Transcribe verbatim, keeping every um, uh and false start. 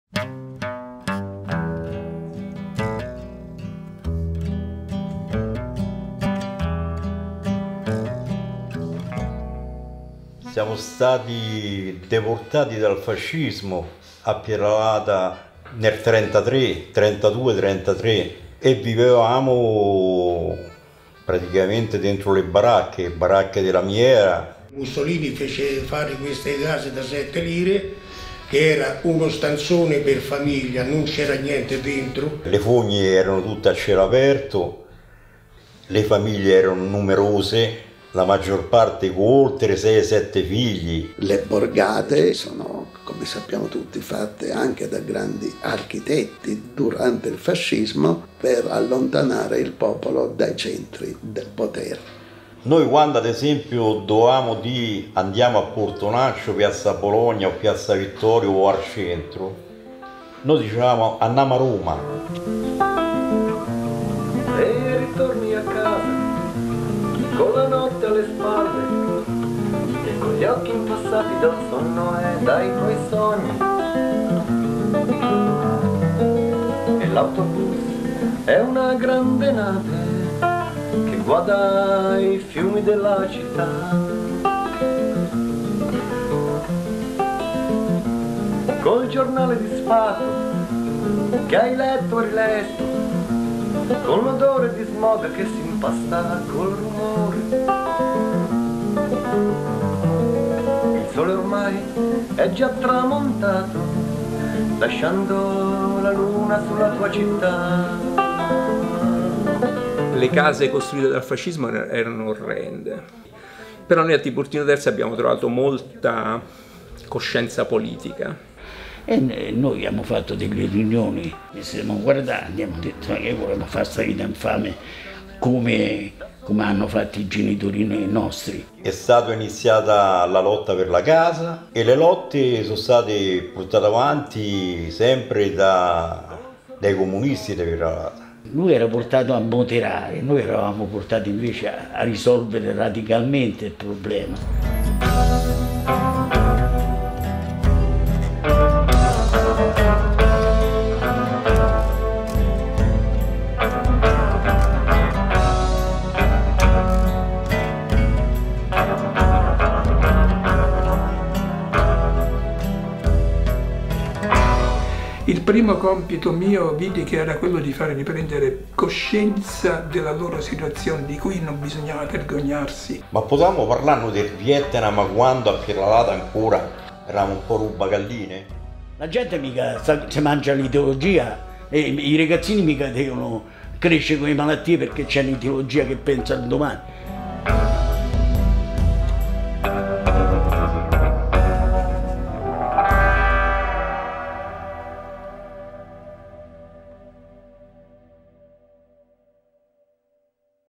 Siamo stati deportati dal fascismo a Pierralata nel trentatré, trentadue trentatré e vivevamo praticamente dentro le baracche, baracche della Miera. Mussolini fece fare queste case da sette lire, che era uno stanzone per famiglia, non c'era niente dentro. Le fogne erano tutte a cielo aperto, le famiglie erano numerose, la maggior parte con oltre sei sette figli. Le borgate sono, come sappiamo tutti, fatte anche da grandi architetti durante il fascismo per allontanare il popolo dai centri del potere. Noi quando ad esempio dovevamo di andiamo a Portonaccio, Piazza Bologna o Piazza Vittorio o al centro, noi dicevamo andiamo a Roma. E ritorni a casa con la notte alle spalle e con gli occhi impassati dal sonno e dai tuoi sogni. E l'autobus è una grande nave che guarda i fiumi della città. Col giornale disfatto che hai letto e riletto, con l'odore di smog che si impasta col rumore. Il sole ormai è già tramontato, lasciando la luna sulla tua città. Le case costruite dal fascismo erano orrende, però noi a Tiburtino Terzi abbiamo trovato molta coscienza politica. E noi abbiamo fatto delle riunioni, ci siamo guardati, abbiamo detto ma che volevamo fare questa vita infame come, come hanno fatto i genitori nostri. È stata iniziata la lotta per la casa e le lotte sono state portate avanti sempre da, dai comunisti di Pierralata. Lui era portato a moderare, noi eravamo portati invece a, a risolvere radicalmente il problema. Il primo compito mio vidi che era quello di fare riprendere coscienza della loro situazione, di cui non bisognava vergognarsi. Ma potevamo parlare del Vietnam quando a Pierralata ancora eravamo un po' rubagalline? La gente mica si mangia l'ideologia e i ragazzini mica devono crescere con le malattie perché c'è un'ideologia che pensa al domani.